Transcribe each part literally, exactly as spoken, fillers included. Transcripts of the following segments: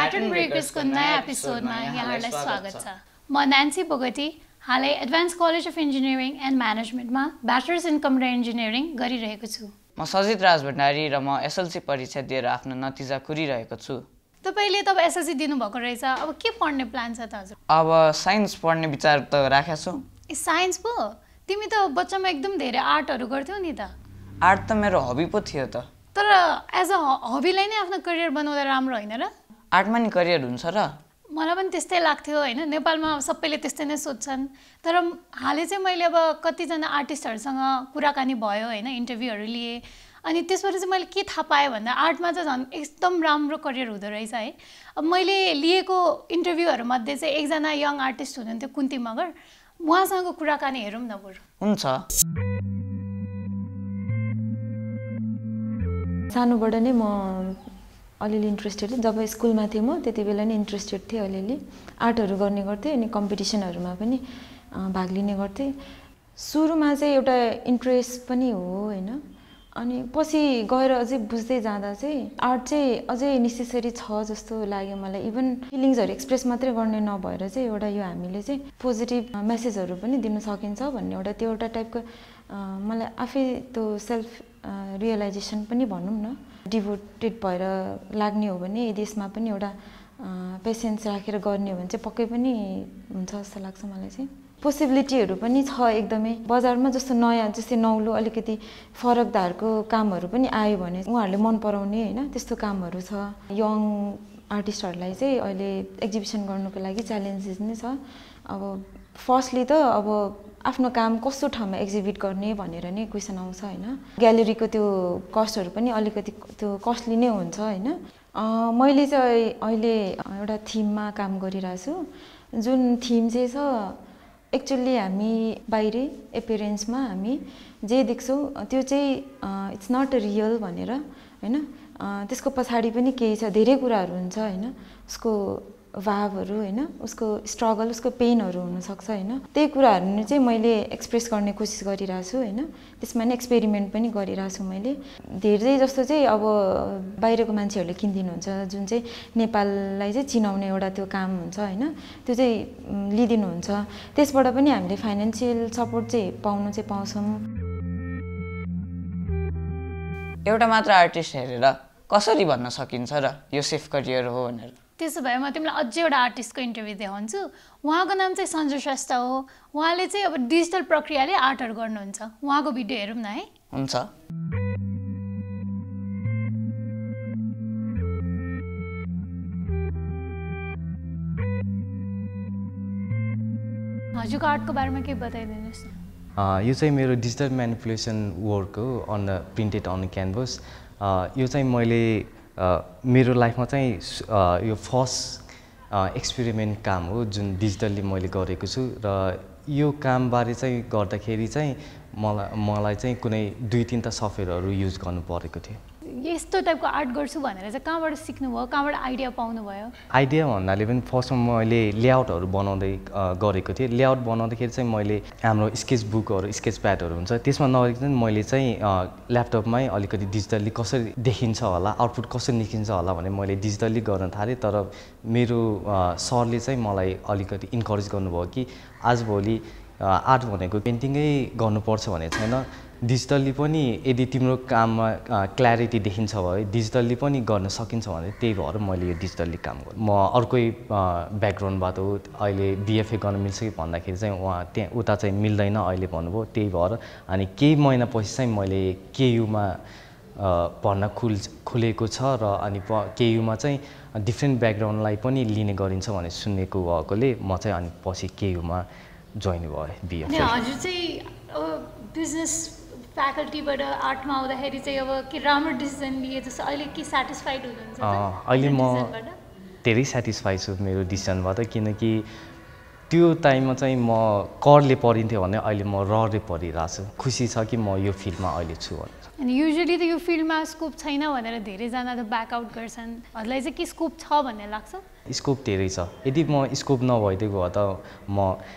Pattern ब्रेकर्सको नयाँ एपिसोडमा यहाँहरूलाई स्वागत छ। म नान्सी बोगटी हालै advance college of engineering and म्यानेजमेन्टमा ब्याचलर्स इन कम्प्युटर इन्जिनियरिङ गरिरहेको छु। म सजित राज भण्डारी र म एसएलसी परीक्षा दिएर आफ्नो नतिजा कुरिरहेको छु। तपाईले तब एसएलसी दिनुभएको रहेछ, अब के पढ्ने प्लान छ त हजुर? अब साइन्स पढ्ने विचार त राखेको छु। ए साइन्स पो? तिमी त बच्चामा एकदम धेरै आर्टहरू गर्थ्यौ नि त। आर्ट त मेरो हबी पो थियो त। तर एज अ हबीलाई नै आफ्नो करियर बनाउँदा राम्रो होइन र? आर्टमा नि करियर हुन्छ र? मलाई पनि त्यस्तै लाग्थ्यो होइन, नेपालमा सबैले त्यस्तै नै सोध्छन्। तर हालै चाहिँ मैले अब कतिजना आर्टिस्टहरूसँग कुराकानी भयो होइन, इन्टरभ्यूहरू लिएँ, अनि त्यसबाट चाहिँ मैले के थाहा पाएँ भन्दा आर्टमा चाहिँ झन् एकदम राम्रो करियर हुँदो रहेछ है। अब मैले लिएको इन्टरभ्यूहरूमध्ये चाहिँ एकजना यङ आर्टिस्ट हुनुहुन्थ्यो कुन्ती मगर, उहाँसँग कुराकानी हेरौँ न बरु। हुन्छ। सानोबाट नै म अलिअलि इन्ट्रेस्टेड, जब स्कुलमा थिएँ म त्यति बेला नै इन्ट्रेस्टेड थिएँ, अलिअलि आर्टहरू गर्ने गर्थेँ अनि कम्पिटिसनहरूमा पनि भाग लिने गर्थेँ। सुरुमा चाहिँ एउटा इन्ट्रेस्ट पनि हो होइन, अनि पछि गएर अझै बुझ्दै जाँदा चाहिँ आर्ट चाहिँ अझै नेसेसरी छ जस्तो लाग्यो मलाई। इभन फिलिङ्सहरू एक्सप्रेस मात्रै गर्ने नभएर चाहिँ एउटा यो हामीले चाहिँ पोजिटिभ मेसेजहरू पनि दिन सकिन्छ भन्ने एउटा त्यो एउटा टाइपको मलाई आफै त्यो सेल्फ रियलाइजेसन पनि भनौँ न, डिभोटेड भएर लाग्ने हो भने यदि यसमा पनि एउटा पेसेन्स राखेर गर्ने हो भने चाहिँ पक्कै पनि हुन्छ जस्तो लाग्छ मलाई चाहिँ। पोसिबिलिटीहरू पनि छ एकदमै, बजारमा जस्तो नयाँ जस्तै नौलो अलिकति फरकदारको कामहरू पनि आयो भने उहाँहरूले मन पराउने होइन त्यस्तो कामहरू छ। यङ आर्टिस्टहरूलाई चाहिँ अहिले एक्जिबिसन गर्नुको लागि च्यालेन्जेस नै छ। अब फर्स्टली त अब आफ्नो काम कस्तो ठाउँमा एक्जिबिट गर्ने भनेर नै क्वेसन आउँछ होइन। ग्यालेरीको त्यो कस्टहरू पनि अलिकति त्यो कस्टली नै हुन्छ होइन। मैले चाहिँ अहिले एउटा थिममा काम गरिरहेको छु, जुन थिम चाहिँ छ एक्चुअली हामी बाहिरी एपियरेन्समा हामी जे देख्छौँ त्यो चाहिँ इट्स नट रियल भनेर होइन, त्यसको पछाडि पनि केही छ, धेरै कुराहरू हुन्छ होइन, उसको भावहरू होइन, उसको स्ट्रगल, उसको पेनहरू हुनसक्छ होइन। त्यही कुराहरू चाहिँ मैले एक्सप्रेस गर्ने कोसिस गरिरहेको छु होइन। त्यसमा नै एक्सपेरिमेन्ट पनि गरिरहेको छु मैले। धेरै जस्तो चाहिँ अब बाहिरको मान्छेहरूले किनिदिनुहुन्छ, जुन चाहिँ नेपाललाई चाहिँ चिनाउने एउटा त्यो काम हुन्छ होइन, त्यो चाहिँ लिइदिनुहुन्छ। त्यसबाट पनि हामीले फाइनेन्सियल सपोर्ट चाहिँ पाउनु चाहिँ पाउँछौँ। एउटा मात्र आर्टिस्ट हेरेर कसरी भन्न सकिन्छ र यो सेफ करियर हो भनेर? त्यसो भए म तिमीलाई अझै एउटा आर्टिस्टको इन्टरभ्यू देखाउँछु। उहाँको नाम चाहिँ सञ्जु श्रेष्ठ हो। उहाँले चाहिँ अब डिजिटल प्रक्रियाले आर्टहरू गर्नुहुन्छ। उहाँको भिडियो हेरौँ न है। हुन्छ। हजुरको आर्टको बारेमा केही बताइदिनुहोस् न। यो चाहिँ मेरो डिजिटल म्यानिपुलेसन वर्क हो on the printed on canvas. यो चाहिँ मैले मेरो लाइफमा चाहिँ यो फर्स्ट एक्सपेरिमेन्ट काम हो जुन डिजिटल्ली मैले गरेको छु। र यो कामबारे चाहिँ गर्दाखेरि चाहिँ मलाई मलाई चाहिँ कुनै दुई तिनवटा सफ्टवेयरहरू युज गर्नु परेको थियो। यस्तो टाइपको आर्ट गर्छु भनेर चाहिँ कहाँबाट सिक्नुभयो, कहाँबाट आइडिया पाउनुभयो? आइडिया भन्नाले पनि फर्स्टमा मैले लेआउटहरू बनाउँदै गरेको थिएँ। लेआउट बनाउँदाखेरि चाहिँ मैले हाम्रो स्केच बुकहरू, स्केच प्याडहरू हुन्छ त्यसमा नगरिकन मैले चाहिँ ल्यापटपमै अलिकति डिजिटल्ली कसरी देखिन्छ होला, आउटपुट कसरी निस्किन्छ होला भने मैले डिजिटल्ली गर्न थालेँ। तर मेरो सरले चाहिँ मलाई अलिकति इन्करेज गर्नुभयो कि आजभोलि आर्ट भनेको पेन्टिङै गर्नुपर्छ भने छैन, डिजिटल्ली पनि यदि तिम्रो काममा क्ल्यारिटी देखिन्छ भए डिजिटल्ली पनि गर्न सकिन्छ भने त्यही भएर मैले यो डिजिटल्ली काम गरेँ। म अर्कै ब्याकग्राउन्डबाट हो, अहिले बिएफए गर्न मिल्छ कि भन्दाखेरि चाहिँ उहाँ त्यहाँ उता चाहिँ मिल्दैन अहिले भन्नुभयो, त्यही भएर अनि केही महिनापछि चाहिँ मैले केयुमा पढ्न खुल खुलेको छ र अनि केयुमा चाहिँ डिफ्रेन्ट ब्याकग्राउन्डलाई पनि लिने गरिन्छ भने सुनेको भएकोले म चाहिँ अनि पछि केयुमा जोइन भएँ बिएफए। हजुर चाहिँ अब बिजनेस फ्याकल्टीबाट आर्टमा आउँदाखेरि चाहिँ अब के राम्रो डिसिजन लिए जस्तो अहिले के सेटिस्फाइड हुनुहुन्छ? अहिले म धेरै सेटिस्फाइड छु मेरो डिसिजनबाट, किनकि त्यो टाइममा चाहिँ म करले पढिन्थ्यो भने अहिले म रले पढिरहेको छु। खुसी छ कि म यो फिल्डमा अहिले छु भनेर। अनि युजुअली त यो फिल्डमा स्कोप छैन भनेर धेरैजना त ब्याकआउट गर्छन्, हजुरलाई चाहिँ के स्कोप छ भन्ने लाग्छ? स्कोप धेरै छ। यदि म स्कोप नभइदिएको भए त म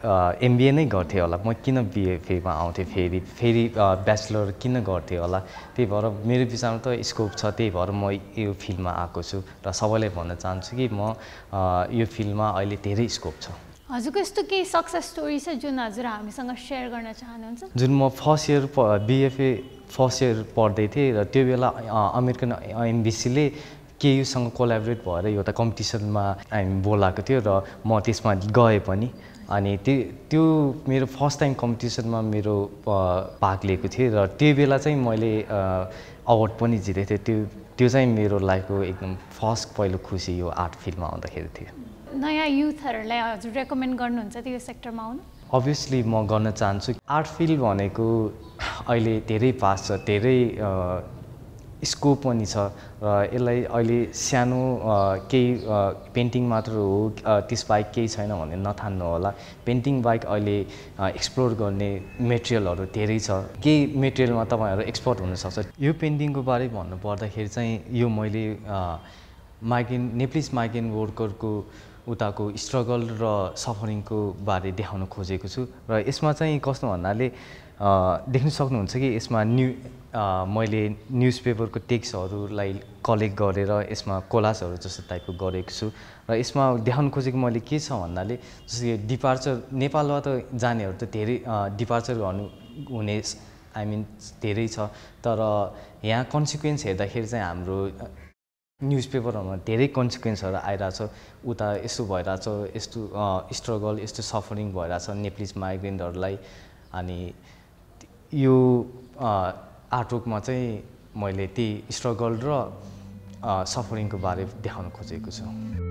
एमबिए नै गर्थेँ होला, म किन बिएफएमा आउँथेँ फेरि फेरि ब्याचलर किन गर्थेँ होला। त्यही भएर मेरो विचारमा त स्कोप छ, त्यही भएर म यो फिल्डमा आएको छु र सबैलाई भन्न चाहन्छु कि म यो फिल्डमा अहिले धेरै स्कोप छ। हजुरको यस्तो केही सक्सेस स्टोरी छ जुन हजुर हामीसँग सेयर गर्न चाहनुहुन्छ? जुन म first year BFA first year पढ्दै थिएँ र त्यो बेला अमेरिकन एम्बेसीले केयुसँग कोलाबोरेट भएर एउटा कम्पिटिसनमा हामी बोलाएको थियो र म त्यसमा गएँ पनि। अनि त्यो त्यो मेरो फर्स्ट टाइम कम्पिटिसनमा मेरो भाग लिएको थिएँ र त्यो बेला चाहिँ मैले अवार्ड पनि जितेको थिएँ। त्यो त्यो चाहिँ मेरो लाइफको एकदम फर्स्ट पहिलो खुसी यो आर्ट फिल्डमा आउँदाखेरि थियो। नयाँ युथहरूलाई हजुर रेकमेन्ड गर्नुहुन्छ त्यो सेक्टरमा आउनु? अभियसली म गर्न चाहन्छु। आर्ट फिल्ड भनेको अहिले धेरै फास्ट छ, धेरै स्कोप पनि छ र यसलाई अहिले सानो केही पेन्टिङ मात्र हो त्यसबाहेक केही छैन भने नठान्नु होला। पेन्टिङ बाहेक अहिले एक्सप्लोर गर्ने मेटेरियलहरू धेरै छ, केही मेटेरियलमा तपाईँहरू एक्सपर्ट हुनसक्छ। यो पेन्टिङको बारे भन्नु पर्दाखेरि चाहिँ यो मैले माइग्रेन्ट नेप्लिज माइग्रेन्ट वर्करको उताको स्ट्रगल र सफरिङको बारे देखाउन खोजेको छु र यसमा चाहिँ कस्तो भन्नाले देख्न सक्नुहुन्छ कि यसमा न्यु मैले न्युज पेपरको टेक्स्टहरूलाई कलेक्ट गरेर यसमा कोलाजहरू जस्तो टाइपको गरेको छु र यसमा देखाउन खोजेको मैले के छ भन्नाले जस्तै डिपार्चर नेपालमा त जानेहरू त धेरै डिपार्चर गर्नु हुने आई मिन धेरै छ, तर यहाँ कन्सिक्वेन्स हेर्दाखेरि चाहिँ हाम्रो न्युज पेपरहरूमा धेरै कन्सिक्वेन्सहरू आइरहेछ। उता यस्तो भइरहेछ, यस्तो स्ट्रगल यस्तो सफरिङ भइरहेछ नेप्लिज माइग्रेन्टहरूलाई। अनि यो आर्टवर्कमा चाहिँ मैले त्यही स्ट्रगल र सफरिङको बारे देखाउन खोजेको छु।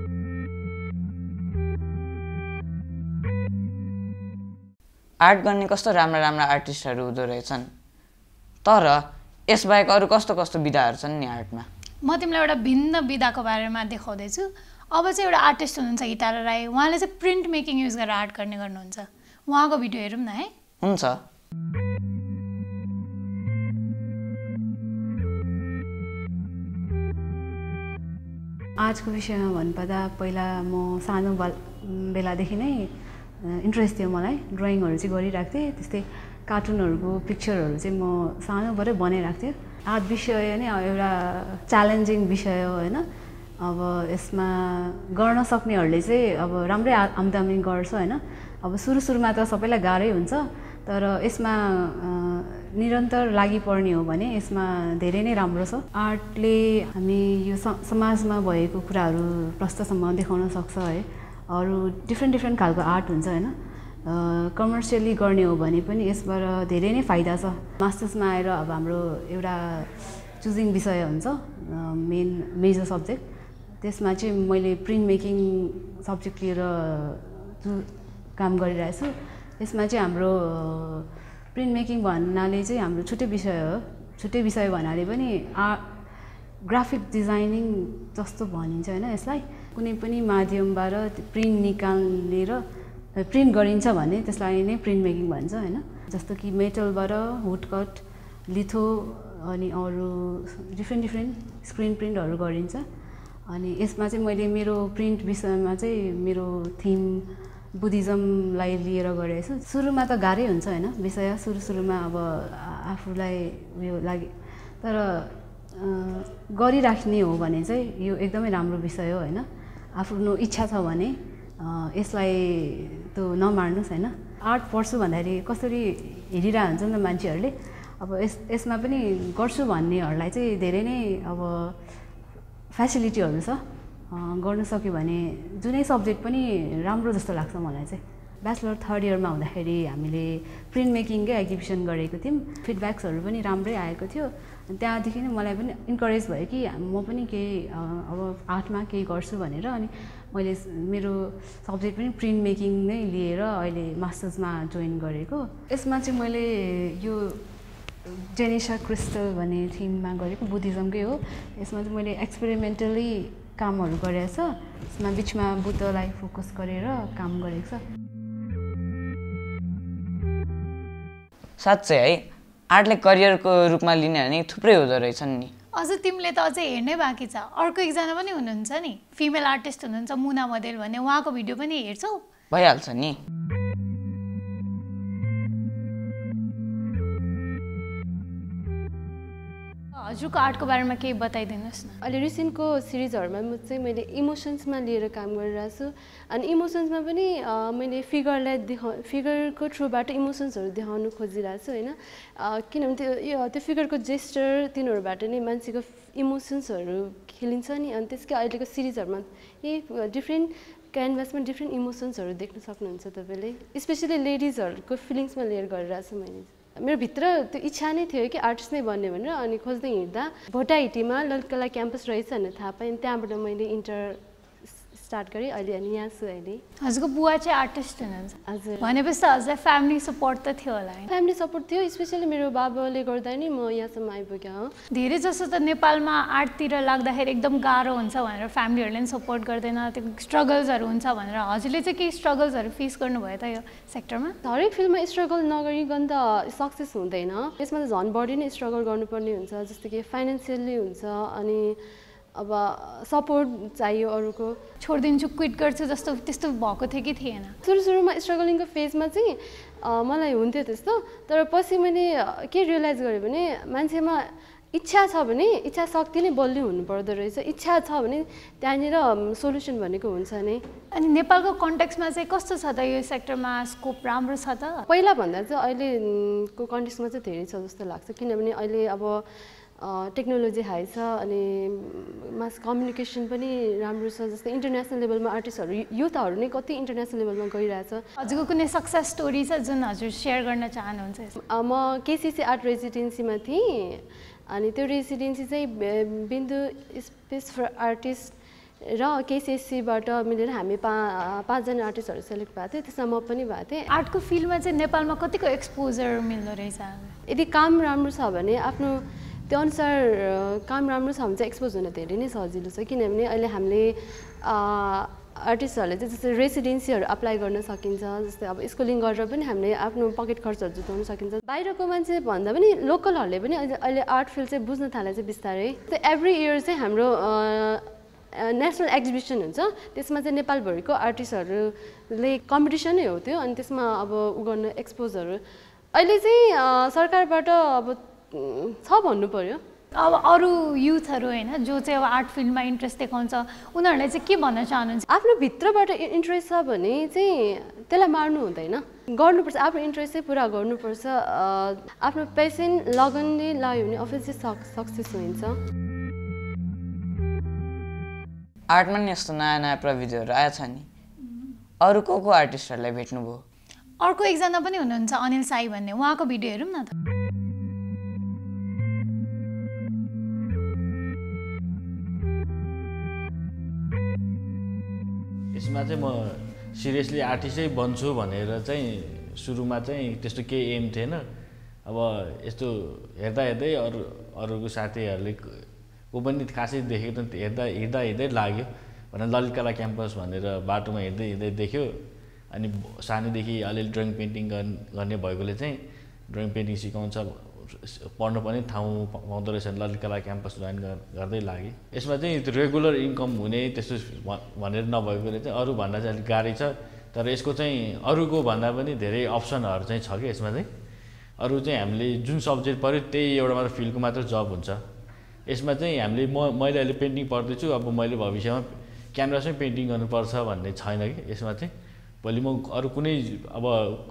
आर्ट गर्ने कस्तो राम्रा राम्रा आर्टिस्टहरू हुँदो रहेछन्, तर यसबाहेक अरू कस्तो कस्तो विधाहरू छन् नि आर्टमा? म तिमीलाई एउटा भिन्न विधाको बारेमा देखाउँदैछु। अब चाहिँ एउटा आर्टिस्ट हुनुहुन्छ हितारा राई, उहाँले चाहिँ प्रिन्ट मेकिङ युज गरेर आर्ट गर्ने गर्नुहुन्छ। उहाँको भिडियो हेरौँ न है। हुन्छ। आर्टको विषयमा भन्नुपर्दा पहिला म सानो बेलादेखि नै इन्ट्रेस्ट थियो मलाई, ड्रइङहरू चाहिँ गरिरहेको थिएँ। त्यस्तै कार्टुनहरूको पिक्चरहरू चाहिँ म सानोबाटै बनाइरहेको थिएँ। आर्ट विषय नै एउटा च्यालेन्जिङ विषय हो होइन। अब यसमा गर्न सक्नेहरूले चाहिँ अब राम्रै आम्दानी गर्छ होइन। अब सुरु सुरुमा त सबैलाई गाह्रै हुन्छ, तर यसमा निरन्तर लागि पर्ने हो भने यसमा धेरै नै राम्रो छ। आर्टले हामी यो समाजमा भएको कुराहरू प्रष्टसम्म देखाउन सक्छ है। अरू डिफ्रेन्ट डिफ्रेन्ट खालको आर्ट हुन्छ होइन। कमर्सियली गर्ने हो भने पनि यसबाट धेरै नै फाइदा छ। मास्टर्समा आएर अब हाम्रो एउटा चुजिङ विषय हुन्छ मेन मेजर सब्जेक्ट, त्यसमा चाहिँ मैले प्रिन्ट मेकिङ सब्जेक्ट लिएर काम गरिरहेको छु। यसमा चाहिँ हाम्रो प्रिन्ट मेकिङ भन्नाले चाहिँ हाम्रो छुट्टै विषय हो। छुट्टै विषय भन्नाले पनि आर्ट ग्राफिक डिजाइनिङ जस्तो भनिन्छ होइन। यसलाई कुनै पनि माध्यमबाट प्रिन्ट निकालेर प्रिन्ट गरिन्छ भने त्यसलाई नै प्रिन्ट मेकिङ भन्छ होइन। जस्तो कि मेटलबाट वुडकट, लिथो अनि अरू डिफ्रेन्ट डिफ्रेन्ट स्क्रिन प्रिन्टहरू गरिन्छ। अनि यसमा चाहिँ मैले मेरो प्रिन्ट विषयमा चाहिँ मेरो थिम बुद्धिज्मलाई लिएर गरेको छु। सुरुमा त गाह्रै हुन्छ होइन विषय, सुरु सुरुमा अब आफूलाई उयो लागि, तर गरिराख्ने हो भने चाहिँ यो एकदमै राम्रो विषय हो होइन। आफ्नो इच्छा छ भने यसलाई त नमार्नुहोस् होइन। आर्ट पढ्छु भन्दाखेरि कसरी हेरिरहेको हुन्छ नि त मान्छेहरूले। अब यस यसमा पनि गर्छु भन्नेहरूलाई चाहिँ धेरै नै अब फेसिलिटीहरू छ। गर्नु सक्यो भने जुनै सब्जेक्ट पनि राम्रो जस्तो लाग्छ मलाई चाहिँ। ब्याचलर थर्ड इयरमा हुँदाखेरि हामीले प्रिन्ट मेकिङकै एक्जिबिसन गरेको थियौँ। फिडब्याक्सहरू पनि राम्रै आएको थियो। त्यहाँदेखि नै मलाई पनि इन्करेज भयो कि म पनि केही अब आर्टमा केही गर्छु भनेर। अनि मैले मेरो सब्जेक्ट पनि प्रिन्ट मेकिङ नै लिएर अहिले मास्टर्समा जोइन गरेको। यसमा चाहिँ मैले यो जेनेसा क्रिस्टल भन्ने थिममा गरेको, बुद्धिज्मकै हो। यसमा चाहिँ मैले एक्सपेरिमेन्टली कामहरू गरेको छ। यसमा बिचमा बुद्धलाई फोकस गरेर काम गरेको छ। साँच्चै है आर्टले करियरको रूपमा लिने भने थुप्रै हुँदो रहेछन् नि। अझ तिमीले त अझै हेर्नै बाँकी छ। अर्को एकजना पनि हुनुहुन्छ नि फिमेल आर्टिस्ट हुनुहुन्छ मुना मदेल भन्ने, उहाँको भिडियो पनि हेर्छौ? भइहाल्छ नि। हजुरको आर्टको बारेमा केही बताइदिनुहोस् न। अहिले रिसेन्टको सिरिजहरूमा म चाहिँ मैले इमोसन्समा लिएर काम गरिरहेको छु अनि इमोसन्समा पनि मैले फिगरलाई देखाउ फिगरको थ्रुबाट इमोसन्सहरू देखाउनु खोजिरहेको छु होइन किनभने त्यो यो त्यो फिगरको जेस्चर तिनीहरूबाट नै मान्छेको इमोसन्सहरू खेलिन्छ नि अनि त्यसकै अहिलेको सिरिजहरूमा यही डिफ्रेन्ट क्यानभासमा डिफ्रेन्ट इमोसन्सहरू देख्न सक्नुहुन्छ तपाईँले स्पेसली लेडिजहरूको फिलिङ्समा लिएर गरिरहेको छु मैले मेरो भित्र त्यो इच्छा नै थियो कि आर्टिस्ट नै बन्ने भनेर अनि खोज्दै हिँड्दा भोटाइटीमा ललितकला क्याम्पस रहेछ भनेर थाहा पाएँ त्यहाँबाट मैले इन्टर स्टार्ट गरेँ अहिले अनि यहाँ छु अहिले। हजुरको बुवा चाहिँ आर्टिस्ट हुनुहुन्छ हजुर भनेपछि त हजुरलाई फ्यामिली सपोर्ट त थियो होला है? फ्यामिली सपोर्ट थियो स्पेसली मेरो बाबाले गर्दा नि म यहाँसम्म आइपुगेँ हो। धेरै जसो त नेपालमा आर्टतिर लाग्दाखेरि एकदम गाह्रो हुन्छ भनेर फ्यामिलीहरूले पनि सपोर्ट गर्दैन त्यो स्ट्रगल्सहरू हुन्छ भनेर हजुरले चाहिँ केही स्ट्रगल्सहरू फेस गर्नुभयो त यो सेक्टरमा? हरेक फिल्डमा स्ट्रगल नगरिकन त सक्सेस हुँदैन यसमा त झन् बढी नै स्ट्रगल गर्नुपर्ने हुन्छ जस्तो कि फाइनेन्सियली हुन्छ अनि अब सपोर्ट चाहियो अरूको छोडिदिन्छु क्विट गर्छु जस्तो त्यस्तो भएको थियो कि थिएन? सुरु सुरुमा स्ट्रगलिङको फेजमा चाहिँ मलाई हुन्थ्यो त्यस्तो तर पछि मैले के रियलाइज गरेँ भने मान्छेमा इच्छा छ भने इच्छा शक्ति नै बलियो हुनुपर्दो रहेछ इच्छा छ भने त्यहाँनिर सोल्युसन भनेको हुन्छ नै। अनि नेपालको कन्टेक्समा चाहिँ कस्तो छ त यो सेक्टरमा स्कोप राम्रो छ त? पहिलाभन्दा चाहिँ अहिलेको कन्टेक्समा चाहिँ धेरै छ जस्तो लाग्छ किनभने अहिले अब टेक्नोलोजी हाई छ अनि मास कम्युनिकेसन पनि राम्रो छ जस्तै इन्टरनेसनल लेभलमा आर्टिस्टहरू युथहरू नै कति इन्टरनेसनल लेभलमा गइरहेछ। हजुरको कुनै सक्सेस स्टोरी छ जुन हजुर सेयर गर्न चाहनुहुन्छ? म केसिसी आर्ट रेजिडेन्सीमा थिएँ अनि त्यो रेजिडेन्सी चाहिँ बिन्दु स्पेस फर आर्टिस्ट र केसिएससीबाट मिलेर हामी पा पाँचजना आर्टिस्टहरू सेलेक्ट भएको थियो त्यसमा म पनि भएको थिएँ। आर्टको फिल्डमा चाहिँ नेपालमा कतिको एक्सपोजर मिल्दो रहेछ? यदि काम राम्रो छ भने आफ्नो त्यो अनुसार काम राम्रो छ भने चाहिँ एक्सपोज हुन धेरै नै सजिलो छ किनभने अहिले हामीले आर्टिस्टहरूले चाहिँ जस्तै रेसिडेन्सीहरू अप्लाई गर्न सकिन्छ जस्तै अब स्कुलिङ गरेर पनि हामीले आफ्नो पकेट खर्चहरू जुटाउन सकिन्छ बाहिरको मान्छे भन्दा पनि लोकलहरूले पनि अहिले आर्ट फिल्ड चाहिँ बुझ्न थाले चाहिँ बिस्तारै एभ्री इयर चाहिँ हाम्रो नेसनल एक्जिबिसन हुन्छ त्यसमा चाहिँ नेपालभरिको आर्टिस्टहरूले कम्पिटिसनै हो त्यो अनि त्यसमा अब उ गर्न एक्सपोजहरू अहिले चाहिँ सरकारबाट अब छ भन्नु पर्यो। अब अरू युथहरू होइन जो चाहिँ अब आर्ट फिल्डमा इन्ट्रेस्ट देखाउँछ उनीहरूलाई चाहिँ के भन्न चाहनुहुन्छ? आफ्नो भित्रबाट इन्ट्रेस्ट छ भने चाहिँ त्यसलाई मार्नु हुँदैन गर्नुपर्छ आफ्नो इन्ट्रेस्ट चाहिँ पुरा गर्नुपर्छ आफ्नो पेसन लगनले लाग्यो भने अफिस चाहिँ सक्सेस हुन्छ। आर्टमा नि यस्तो नयाँ नयाँ प्रविधिहरू आएछ नि अरू को को आर्टिस्टहरूलाई भेट्नुभयो? अर्को एकजना पनि हुनुहुन्छ अनिल साई भन्ने उहाँको भिडियो हेरौँ न त। यसमा चाहिँ म सिरियसली आर्टिस्टै बन्छु भनेर चाहिँ सुरुमा चाहिँ त्यस्तो केही एम थिएन अब यस्तो हेर्दा हेर्दै अरू अरूको साथीहरूले को पनि खासै देखेको हेर्दा हिँड्दा हिँड्दै लाग्यो भनेर ललितकला क्याम्पस भनेर बाटोमा हिँड्दै हिँड्दै देख्यो अनि सानैदेखि अलिअलि ड्रइङ पेन्टिङ गर्ने भएकोले चाहिँ ड्रइङ पेन्टिङ सिकाउँछ पढ्न पनि ठाउँ पाउँदो रहेछ ललितकला क्याम्पस जोइन गर्दै लागेँ। यसमा चाहिँ रेगुलर इन्कम हुने त्यस्तो भनेर नभएकोले चाहिँ अरू भन्दा चाहिँ अलिक गाह्रै छ तर यसको चाहिँ अरूको भन्दा पनि धेरै अप्सनहरू चाहिँ छ कि यसमा चाहिँ अरू चाहिँ हामीले जुन सब्जेक्ट पऱ्यो त्यही एउटा मात्र फिल्डको मात्र जब हुन्छ यसमा चाहिँ हामीले म मैले अहिले पेन्टिङ पढ्दैछु अब मैले भविष्यमा क्यानभासमै पेन्टिङ गर्नुपर्छ भन्ने छैन कि यसमा चाहिँ भोलि म अरू कुनै अब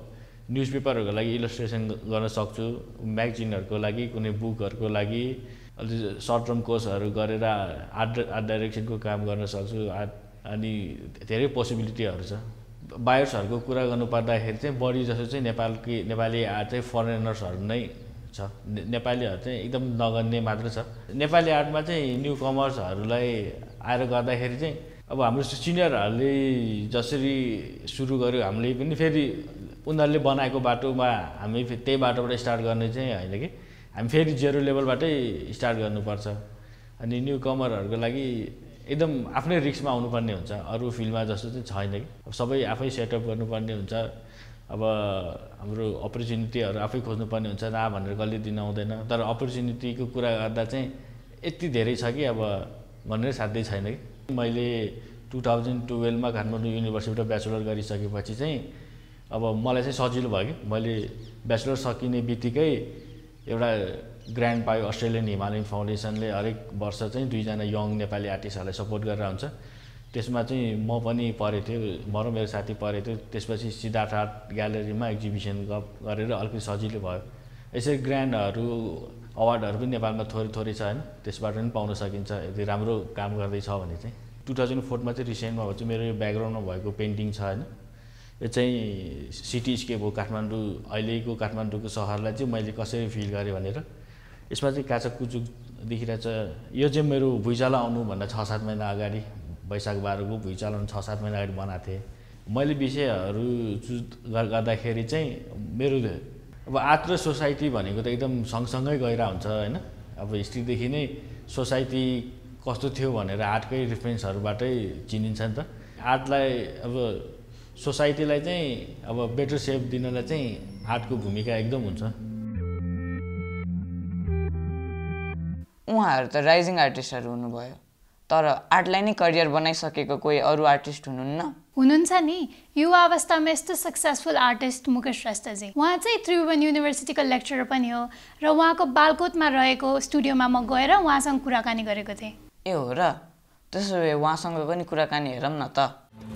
न्युज पेपरहरूको लागि इलस्ट्रेसन गर्न सक्छु म्यागजिनहरूको लागि कुनै बुकहरूको लागि अलि सर्ट टर्म कोर्सहरू गरेर आर्ट आर्ट डाइरेक्सनको काम गर्न सक्छु आर्ट अनि धेरै पोसिबिलिटीहरू छ। बायर्सहरूको कुरा गर्नुपर्दाखेरि चाहिँ बढी जसो चाहिँ नेपालकी नेपाली आर्ट चाहिँ फरेनर्सहरू नै छ नेपालीहरू चाहिँ एकदम नगर्ने मात्र छ। नेपाली आर्टमा चाहिँ न्यु कमर्सहरूलाई आएर गर्दाखेरि चाहिँ अब हाम्रो सिनियरहरूले जसरी सुरु गर्यो हामीले पनि फेरि उनीहरूले बनाएको बाटोमा हामी त्यही बाटोबाट स्टार्ट गर्ने चाहिँ होइन कि हामी फेरि जेरो लेभलबाटै स्टार्ट गर्नुपर्छ अनि न्यु कमरहरूको लागि एकदम आफ्नै रिस्कमा आउनुपर्ने हुन्छ अरू फिल्डमा जस्तो चाहिँ छैन कि अब सबै आफै सेटअप गर्नुपर्ने हुन्छ अब हाम्रो अपर्च्युनिटीहरू आफै खोज्नुपर्ने हुन्छ ना भनेर कसले दिन आउँदैन तर अपर्च्युनिटीको कुरा गर्दा चाहिँ यति धेरै छ कि अब भनेर साध्यै छैन कि मैले टु थाउजन्ड टुवेल्भमा काठमाडौँ युनिभर्सिटीबाट ब्याचलर गरिसकेपछि चाहिँ अब मलाई चाहिँ सजिलो भयो कि मैले ब्याचलर सकिने बित्तिकै एउटा ग्रान्ट पायो अस्ट्रेलियन हिमालयन फाउन्डेसनले हरेक वर्ष चाहिँ दुईजना यङ नेपाली आर्टिस्टहरूलाई सपोर्ट गरेर हुन्छ। त्यसमा चाहिँ म पनि परेको थिएँ, म र मेरो साथी परेको थियो। त्यसपछि सिद्धार्थ आर्ट ग्यालरीमा एक्जिबिसन गरेर अलिकति सजिलो भयो। यसरी ग्रान्टहरू अवार्डहरू पनि नेपालमा थोरै थोरै छ होइन, त्यसबाट पनि पाउन सकिन्छ यदि राम्रो काम गर्दैछ भने चाहिँ। टु थाउजन्ड फोरमा चाहिँ रिसेन्टमा भयो चाहिँ मेरो यो ब्याकग्राउन्डमा भएको पेन्टिङ छ होइन, यो चाहिँ सिटीस्केप हो काठमाडौँ, अहिलेको काठमाडौँको सहरलाई चाहिँ मैले कसरी फिल गरेँ भनेर। यसमा चाहिँ काचक कुचुक देखिरहेछ। यो चाहिँ मेरो भुइँचालो आउनुभन्दा छ सात महिना अगाडि, वैशाख बाह्रको भुइँचालो आउनु छ सात महिना अगाडि बनाएको थिएँ। मैले विषयहरू चुज गर्दाखेरि चाहिँ मेरो अब आर्ट र सोसाइटी भनेको त एकदम सँगसँगै गएर हुन्छ होइन। अब हिस्ट्रीदेखि नै सोसाइटी कस्तो थियो भनेर आर्टकै रेफरेन्सहरूबाटै चिनिन्छ नि त। आर्टलाई अब सोसाइटीलाई चाहिँ अब बेटर सेप दिनलाई चाहिँ आर्टको भूमिका एकदम हुन्छ। उहाँहरू त राइजिङ आर्टिस्टहरू हुनुभयो, तर आर्टलाई नै करियर बनाइसकेको कोही अरू आर्टिस्ट हुनुहुन्न? हुनुहुन्छ नि, युवा अवस्थामा यस्तो सक्सेसफुल आर्टिस्ट मुकेश श्रेष्ठजी। उहाँ चाहिँ त्रिभुवन युनिभर्सिटीको लेक्चरर पनि हो र उहाँको बालकोटमा रहेको स्टुडियोमा म गएर उहाँसँग कुराकानी गरेको थिएँ। ए हो र? त्यसो भए उहाँसँग पनि कुराकानी हेरौँ न त।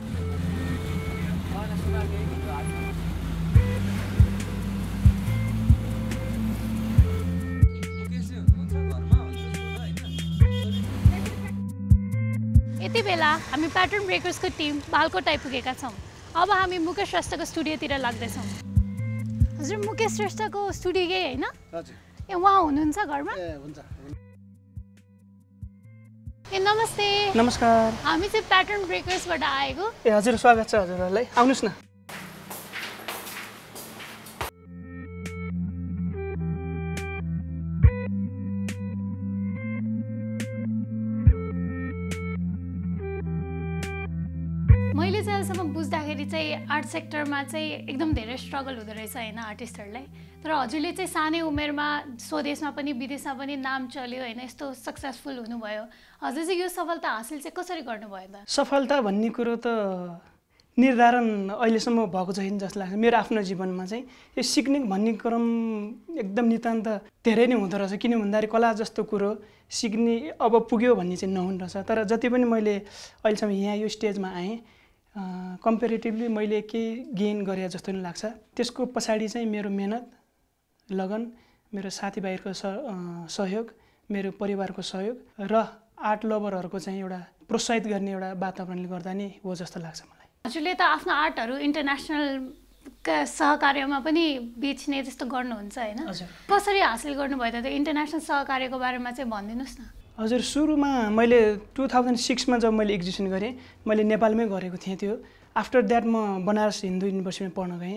यति बेला हामी प्याटर्न ब्रेकर्सको टिम बालकोट आइपुगेका छौँ। अब हामी मुकेश श्रेष्ठको स्टुडियोतिर लाग्दैछौँ। हजुर, मुकेश श्रेष्ठको स्टुडियो यही होइन? हजुर। ए उहाँ हुनुहुन्छ घरमा? ए हुन्छ। ए नमस्ते। नमस्कार। हामी चाहिँ प्याटर्न ब्रेकर्सबाट आएको। ए हजुर, स्वागत छ हजुरहरूलाई, आउनुहोस् न। मैले चाहिँ अहिलेसम्म बुझ्दाखेरि चाहिँ आर्ट सेक्टरमा चाहिँ एकदम धेरै स्ट्रगल हुँदो रहेछ होइन आर्टिस्टहरूलाई। तर हजुरले चाहिँ सानै उमेरमा स्वदेशमा पनि विदेशमा पनि नाम चल्यो होइन, यस्तो सक्सेसफुल हुनुभयो। हजुर चाहिँ यो सफलता हासिल चाहिँ कसरी गर्नुभयो त? सफलता भन्ने कुरो त निर्धारण अहिलेसम्म भएको छैन जस्तो लाग्छ मेरो आफ्नो जीवनमा। चाहिँ यो सिक्ने भन्ने क्रम एकदम नितान्त धेरै नै हुँदो रहेछ। किन भन्दाखेरि कला जस्तो कुरो सिक्ने अब पुग्यो भन्ने चाहिँ नहुँदो रहेछ। तर जति पनि मैले अहिलेसम्म यहाँ यो स्टेजमा आएँ, कम्पेरिटिभली मैले केही गेन गरे जस्तो नि लाग्छ। त्यसको पछाडि चाहिँ मेरो मेहनत, लगन, मेरो साथीभाइहरूको सहयोग, मेरो परिवारको सहयोग र आर्ट लभरहरूको चाहिँ एउटा प्रोत्साहित गर्ने एउटा वातावरणले गर्दा नै हो जस्तो लाग्छ मलाई। हजुरले त आफ्नो आर्टहरू इन्टरनेसनल सहकार्यमा पनि बेच्ने जस्तो गर्नुहुन्छ होइन? कसरी हासिल गर्नुभयो त? इन्टरनेसनल सहकार्यको बारेमा चाहिँ भनिदिनुहोस् न। हजुर, सुरुमा मैले टु थाउजन्ड सिक्समा जब मैले एक्जिबिसन गरेँ, मैले नेपालमै गरेको थिएँ त्यो। आफ्टर द्याट म बनारस हिन्दू युनिभर्सिटीमा पढ्न गएँ।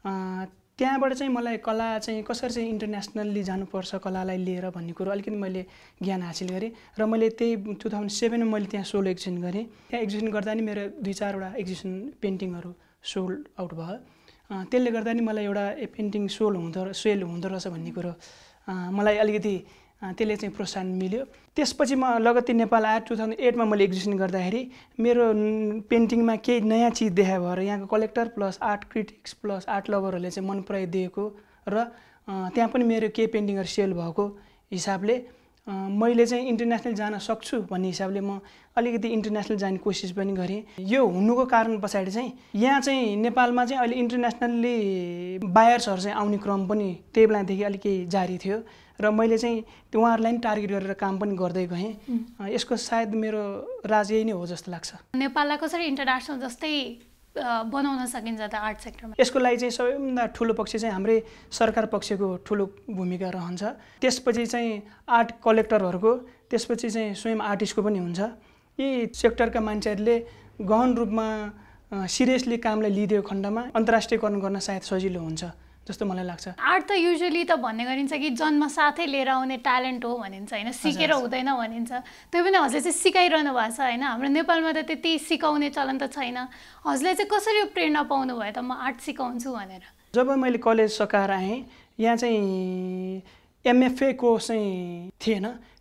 त्यहाँबाट चाहिँ मलाई कला चाहिँ कसरी चाहिँ इन्टरनेसनल्ली जानुपर्छ कलालाई लिएर भन्ने कुरो अलिकति मैले ज्ञान हासिल गरेँ। र मैले त्यही टु थाउजन्ड सेभेनमा मैले त्यहाँ सोलो एक्जिबिसन गरेँ। त्यहाँ एक्जिबिसन गर्दा नि मेरो दुई चारवटा एक्जिबिसन पेन्टिङहरू सोल्ड आउट भयो। त्यसले गर्दा नि मलाई एउटा पेन्टिङ सोल हुँदो सेल हुँदो रहेछ भन्ने कुरो मलाई अलिकति त्यसले चाहिँ प्रोत्साहन मिल्यो। त्यसपछि म लगत्तै नेपाल आएर टु थाउजन्ड एटमा मैले एक्जिबिसन गर्दाखेरि मेरो पेन्टिङमा केही नयाँ चिज देखा भएर यहाँको collector plus art critics plus art लभरहरूले चाहिँ मन पराइदिएको र त्यहाँ पनि मेरो केही पेन्टिङहरू सेल भएको हिसाबले मैले चाहिँ इन्टरनेसनल जान सक्छु भन्ने हिसाबले म अलिकति इन्टरनेसनल जाने कोसिस पनि गरेँ। यो हुनुको कारण पछाडि चाहिँ यहाँ चाहिँ नेपालमा चाहिँ अहिले इन्टरनेसनल्ली बायर्सहरू चाहिँ आउने क्रम पनि त्यही बेलादेखि अलिकति जारी थियो र मैले चाहिँ उहाँहरूलाई पनि टार्गेट गरेर काम पनि गर्दै गएँ। यसको सायद मेरो राज यही नै हो जस्तो लाग्छ। नेपाललाई कसरी इन्टरनेसनल जस्तै बनाउन सकिन्छ त आर्ट सेक्टरमा? यसको लागि चाहिँ सबैभन्दा ठुलो पक्ष चाहिँ हाम्रै सरकार पक्षको ठुलो भूमिका रहन्छ। त्यसपछि चाहिँ आर्ट कलेक्टरहरूको, त्यसपछि चाहिँ स्वयं आर्टिस्टको पनि हुन्छ। यी सेक्टरका मान्छेहरूले गहन रूपमा सिरियसली कामलाई लिइदिएको खण्डमा अन्तर्राष्ट्रियकरण गर्न सायद सजिलो हुन्छ जस्तो मलाई लाग्छ। आर्ट त युजुअली त भन्ने गरिन्छ कि जन्म साथै लिएर आउने ट्यालेन्ट हो भनिन्छ होइन, सिकेर हुँदैन भनिन्छ। त्यो पनि हजुरले चाहिँ सिकाइरहनु भएको छ होइन। हाम्रो नेपालमा त त्यति सिकाउने चलन त छैन। हजुरले चाहिँ कसरी यो प्रेरणा पाउनु भयो त म आर्ट सिकाउँछु भनेर? जब मैले कलेज सकाएर आएँ, यहाँ चाहिँ एमएफए कोर्स चाहिँ थिएन।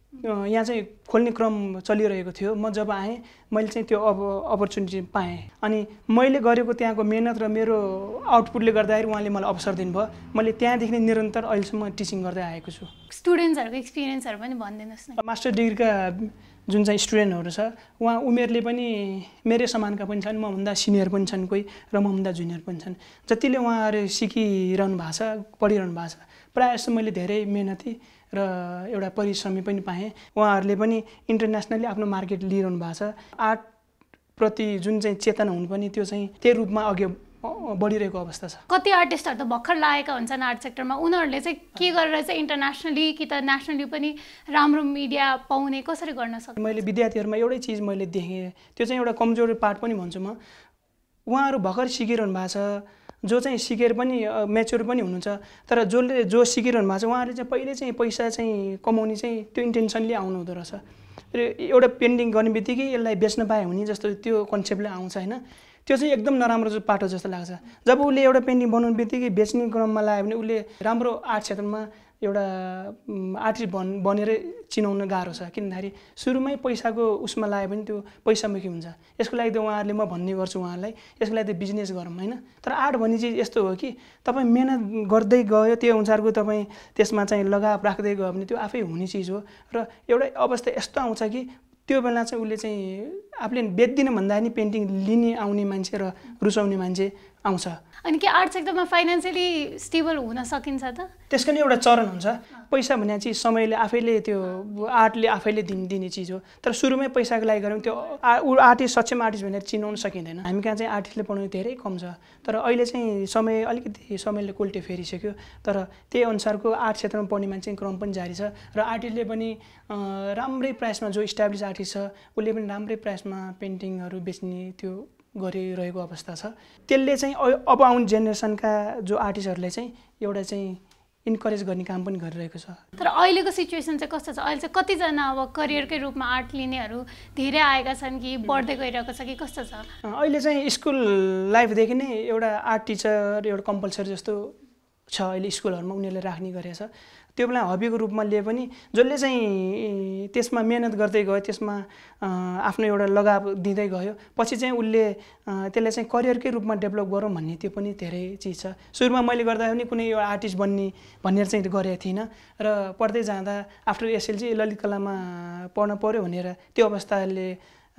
यहाँ चाहिँ खोल्ने क्रम चलिरहेको थियो। म जब आएँ मैले चाहिँ त्यो अब अपर्च्युनिटी पाएँ अनि मैले गरेको त्यहाँको मेहनत र मेरो आउटपुटले गर्दाखेरि उहाँले मलाई अवसर दिनुभयो। मैले त्यहाँदेखि नै निरन्तर अहिलेसम्म टिचिङ गर्दै आएको छु। स्टुडेन्ट्सहरूको एक्सपिरियन्सहरू पनि भनिदिनुहोस् न। मास्टर डिग्रीका जुन चाहिँ स्टुडेन्टहरू छ उहाँ उमेरले पनि मेरै समानका पनि छन्, मभन्दा सिनियर पनि छन् कोही र मभन्दा जुनियर पनि छन्। जतिले उहाँहरू सिकिरहनु भएको छ पढिरहनु भएको छ प्रायः जस्तो मैले धेरै मेहनती र एउटा परिश्रमी पनि पाएँ। उहाँहरूले पनि इन्टरनेसनली आफ्नो मार्केट लिइरहनु भएको छ। आर्टप्रति जुन चाहिँ चेतना हुनुपर्ने त्यो चाहिँ त्यही रूपमा अघि बढिरहेको अवस्था छ। कति आर्टिस्टहरू त भर्खर लागेका हुन्छन् आर्ट सेक्टरमा, उनीहरूले चाहिँ के गरेर चाहिँ इन्टरनेसनली कि त नेसनली पनि राम्रो मिडिया पाउने कसरी गर्न सक्छ? मैले विद्यार्थीहरूमा एउटै चिज मैले देखेँ, त्यो चाहिँ एउटा कमजोर पार्ट पनि भन्छु म। उहाँहरू भर्खर सिकिरहनु भएको छ, जो चाहिँ सिकेर पनि म्याच्योर पनि हुनुहुन्छ, तर जसले जो सिकिरहनु भएको छ उहाँहरूले चाहिँ पहिले चाहिँ पैसा चाहिँ कमाउने चाहिँ त्यो इन्टेन्सनले आउनु हुँदो रहेछ। र एउटा पेन्टिङ गर्ने बित्तिकै यसलाई बेच्न पाए हुने जस्तो त्यो कन्सेप्टले आउँछ होइन। त्यो चाहिँ एकदम नराम्रो पाटो जस्तो लाग्छ। जब उसले एउटा पेन्टिङ बनाउने बित्तिकै बेच्ने क्रममा लाग्यो भने उसले राम्रो आर्ट क्षेत्रमा एउटा आर्टिस्ट बन बनेर चिनाउन गाह्रो छ। किन भन्दाखेरि सुरुमै पैसाको उसमा लाग्यो भने त्यो पैसामुखी हुन्छ। यसको लागि त उहाँहरूले म भन्ने गर्छु उहाँहरूलाई यसको लागि त बिजनेस गरौँ होइन। तर आर्ट भन्ने चिज यस्तो हो कि तपाईँ मेहनत गर्दै गयो त्यो अनुसारको तपाईँ त्यसमा चाहिँ लगाव राख्दै गयो भने त्यो आफै हुने चिज हो। र एउटा अवस्था यस्तो आउँछ कि त्यो बेला चाहिँ उसले चाहिँ आफूले बेच्दिनँ भन्दा नि पेन्टिङ लिने आउने मान्छे र रुचाउने मान्छे आउँछ। अनि के आर्ट सेक्टरमा फाइनेन्सियली स्टेबल हुन सकिन्छ त? त्यसको नि एउटा चरण हुन्छ। पैसा भन्ने चिज समयले आफैले त्यो आर्टले आफैले दिन दिने चिज हो। तर सुरुमै पैसाको लागि गऱ्यौँ त्यो आर्टिस्ट सक्षम आर्टिस्ट भनेर चिनाउन सकिँदैन। हामी कहाँ चाहिँ आर्टिस्टले पढाउने धेरै कम छ। तर अहिले चाहिँ समय अलिकति समयले कोल्टे फेरिसक्यो। तर त्यही अनुसारको आर्ट क्षेत्रमा पढ्ने मान्छे क्रम पनि जारी छ र आर्टिस्टले पनि राम्रै प्राइसमा जो इस्टाब्लिस आर्टिस्ट छ उसले पनि राम्रै प्राइसमा पेन्टिङहरू बेच्ने त्यो गरिरहेको अवस्था छ। त्यसले चाहिँ अब आउने जेनेरेसनका जो आर्टिस्टहरूलाई चाहिँ एउटा चाहिँ इन्करेज गर्ने काम पनि गरिरहेको छ। तर अहिलेको सिचुएसन चाहिँ कस्तो छ? अहिले चाहिँ कतिजना अब करियरकै रूपमा आर्ट लिनेहरू धेरै आएका छन् कि बढ्दै गइरहेको छ कि कस्तो छ? अहिले चाहिँ स्कुल लाइफदेखि नै एउटा आर्ट टिचर एउटा कम्पलसरी जस्तो छ अहिले स्कुलहरूमा उनीहरूले राख्ने गरेछ। त्यो बेला हबीको रूपमा लिए पनि जसले चाहिँ त्यसमा मेहनत गर्दै गयो त्यसमा आफ्नो एउटा लगाव दिँदै गयो पछि चाहिँ उसले त्यसलाई चाहिँ करियरकै रूपमा डेभलप गरौँ भन्ने त्यो पनि धेरै चिज छ। सुरुमा मैले गर्दा पनि कुनै एउटा आर्टिस्ट बन्ने भनेर चाहिँ गरेको थिइनँ र पढ्दै जाँदा आफ्टर एसएलजी ललित कलामा पढ्न पऱ्यो भनेर त्यो अवस्थाले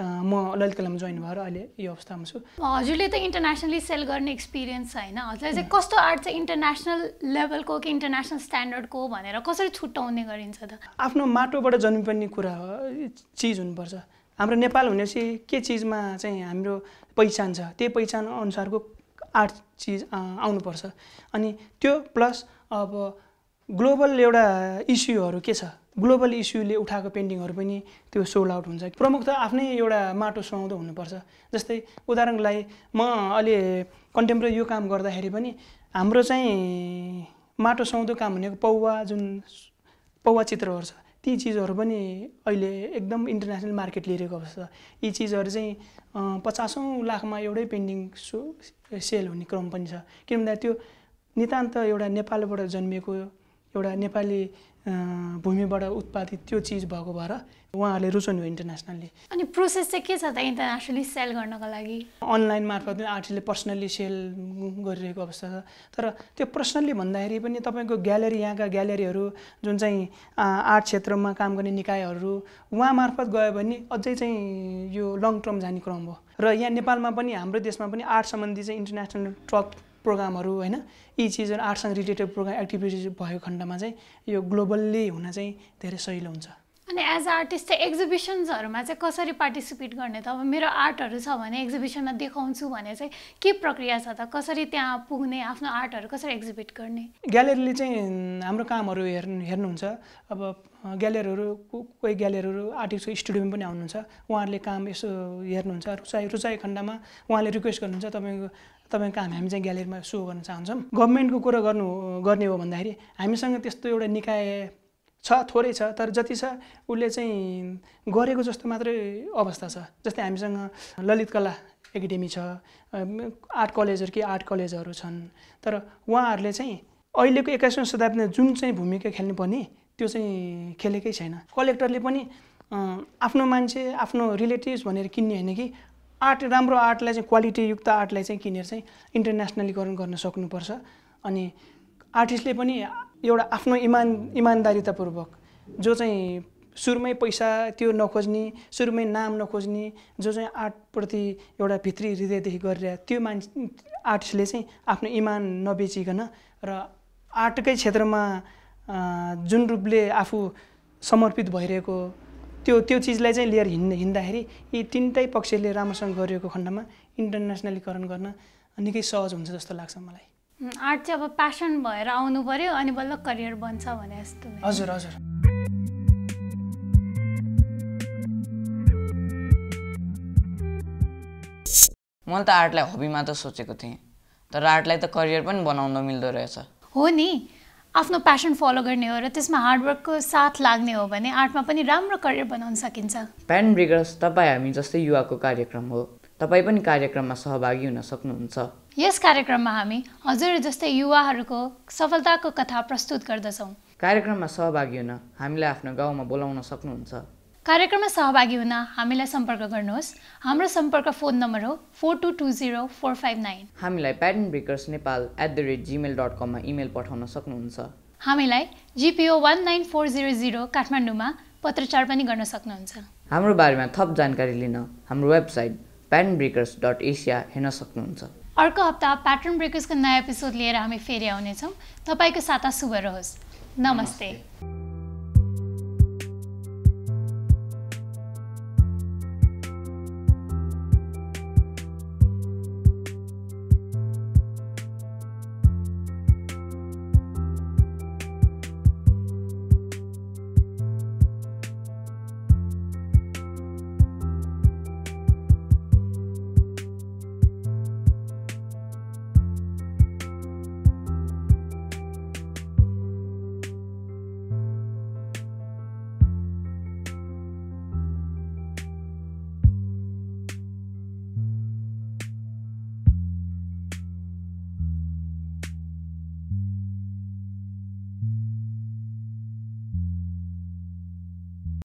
म ललित कलामा जोइन भएर अहिले यो अवस्थामा छु। हजुरले त इन्टरनेसनली सेल गर्ने एक्सपिरियन्स छ होइन, हजुरलाई चाहिँ कस्तो आर्ट चाहिँ इन्टरनेसनल लेभलको कि इन्टरनेसनल स्ट्यान्डर्डको भनेर कसरी छुट्याउने गरिन्छ त? आफ्नो माटोबाट जन्मिनुपर्ने कुरा हो, चिज हुनुपर्छ। हाम्रो नेपाल भनेपछि के चिजमा चाहिँ हाम्रो पहिचान छ त्यही पहिचान अनुसारको आर्ट चिज आउनुपर्छ। अनि त्यो प्लस अब ग्लोबल एउटा इस्युहरू के छ, ग्लोबल इस्युले उठाएको पेन्टिङहरू पनि त्यो सोल्ड आउट हुन्छ। प्रमुख त आफ्नै एउटा माटो सुहाउँदो हुनुपर्छ। जस्तै उदाहरणको लागि म अहिले कन्टेम्पोरेरी यो काम गर्दाखेरि पनि हाम्रो चाहिँ माटो सुहाउँदो काम भनेको पौवा जुन पौवा चित्रहरू छ ती चिजहरू पनि अहिले एकदम इन्टरनेसनल मार्केट लिइरहेको अवस्था छ। यी चिजहरू चाहिँ पचासौँ लाखमा एउटै पेन्टिङ सो सेल हुने क्रम पनि छ। किन भन्दा त्यो नितान्त एउटा नेपालबाट जन्मिएको एउटा नेपाली भूमिबाट उत्पादित त्यो चिज भएको भएर उहाँहरूले रुचाउनु भयो इन्टरनेसनल्ली। अनि प्रोसेस चाहिँ के छ त इन्टरनेसनली सेल गर्नको लागि? अनलाइन मार्फत आर्टिस्टले पर्सनल्ली सेल गरिरहेको अवस्था छ। तर त्यो पर्सनल्ली भन्दाखेरि पनि तपाईँको ग्यालेरी यहाँका ग्यालेरीहरू जुन चाहिँ आर्ट क्षेत्रमा काम गर्ने निकायहरू उहाँ मार्फत गयो भने अझै चाहिँ यो लङ टर्म जाने क्रम हो। र यहाँ नेपालमा पनि हाम्रो देशमा पनि आर्ट सम्बन्धी चाहिँ इन्टरनेसनल ट्रक प्रोग्रामहरू होइन यी चिजहरू आर्टसँग रिलेटेड प्रोग्राम एक्टिभिटिज भएको खण्डमा चाहिँ यो ग्लोबल्ली हुन चाहिँ धेरै सजिलो हुन्छ। अनि एज आर्टिस्ट चाहिँ एक्जिबिसन्सहरूमा चाहिँ कसरी पार्टिसिपेट गर्ने त? अब मेरो आर्टहरू छ भने एक्जिबिसनमा देखाउँछु भने चाहिँ के प्रक्रिया छ त? कसरी त्यहाँ पुग्ने, आफ्नो आर्टहरू कसरी एक्जिबिट गर्ने? ग्यालेरीले चाहिँ हाम्रो कामहरू हेर्नु हेर्नुहुन्छ। अब ग्यालेरीहरू कोही ग्यालेरीहरू आर्टिस्टको स्टुडियोमा पनि आउनुहुन्छ, उहाँहरूले काम यसो हेर्नुहुन्छ। रुचाइ रुचाइ खण्डमा उहाँले रिक्वेस्ट गर्नुहुन्छ तपाईँको तपाईँको काम हामी चाहिँ ग्यालेरीमा सो गर्न चाहन्छौँ। गभर्मेन्टको कुरा गर्नु गर्ने हो भन्दाखेरि हामीसँग त्यस्तो एउटा निकाय छ, थोरै छ, तर जति छ उसले चाहिँ गरेको जस्तो मात्रै अवस्था छ। जस्तै हामीसँग ललित कला एकाडेमी छ, आर्ट कलेजहरू कि आर्ट कलेजहरू छन्, तर उहाँहरूले चाहिँ अहिलेको एक्काइसौँ शताब्दीमा जुन चाहिँ भूमिका खेल्नुपर्ने त्यो चाहिँ खेलेकै छैन। कलेक्टरले पनि आफ्नो मान्छे आफ्नो रिलेटिभ्स भनेर किन्ने होइन कि आर्ट राम्रो आर्टलाई चाहिँ क्वालिटीयुक्त आर्टलाई चाहिँ किनेर चाहिँ इन्टरनेसनलीकरण गर्न सक्नुपर्छ। अनि आर्टिस्टले पनि एउटा आफ्नो इमान इमान्दारितापूर्वक जो चाहिँ सुरुमै पैसा त्यो नखोज्ने सुरुमै नाम नखोज्ने जो चाहिँ आर्टप्रति एउटा भित्री हृदयदेखि गरिरहे त्यो मान्छे आर्टिस्टले चाहिँ आफ्नो इमान नबेचिकन र आर्टकै क्षेत्रमा जुन रूपले आफू समर्पित भइरहेको त्यो त्यो चिजलाई चाहिँ लिएर हिँड्ने हिँड्दाखेरि यी तिनटै पक्षले राम्रोसँग गरिएको खण्डमा इन्टरनेसनलीकरण गर्न निकै सहज हुन्छ जस्तो लाग्छ मलाई। आर्ट चाहिँ अब प्यासन भएर आउनु पर्यो अनि बल्ल करियर बन्छ भने जस्तो। हजुर हजुर मैले त आर्टलाई हबी मात्र सोचेको थिएँ, तर आर्टलाई त करियर पनि बनाउन मिल्दो रहेछ। हो नि, आफ्नो प्यासन फलो गर्ने हो र त्यसमा हार्डवर्कको साथ लाग्ने हो भने आर्टमा पनि राम्रो करियर बनाउन सकिन्छ। प्याटर्न ब्रेकर्स तपाईँ हामी जस्तै युवाको कार्यक्रम हो। तपाईँ पनि कार्यक्रममा सहभागी हुन सक्नुहुन्छ। यस कार्यक्रममा हामी हजुर जस्तै युवाहरूको सफलताको कथा प्रस्तुत गर्दछौँ। कार्यक्रममा सहभागी हुन हामीलाई आफ्नो गाउँमा बोलाउन सक्नुहुन्छ। कार्यक्रममा सहभागी हुन हामीलाई सम्पर्क गर्नुहोस्। हाम्रो सम्पर्क फोन नम्बर हो four two two zero four five nine. हामीलाई pattern breakers Nepal at the rate gmail dot कममा इमेल पठाउन सक्नुहुन्छ। हामीलाई GPO one nine four zero zero काठमाडौँमा पत्रचार पनि गर्न सक्नुहुन्छ। हाम्रो बारेमा थप जानकारी लिन हाम्रो website pattern breakers dot Asia हेर्न सक्नुहुन्छ। अर्को हप्ता प्याटर्न ब्रेकर्सको नयाँ एपिसोड लिएर हामी फेरि आउनेछौँ। तपाईँको साता शुभ रहोस्। नमस्ते।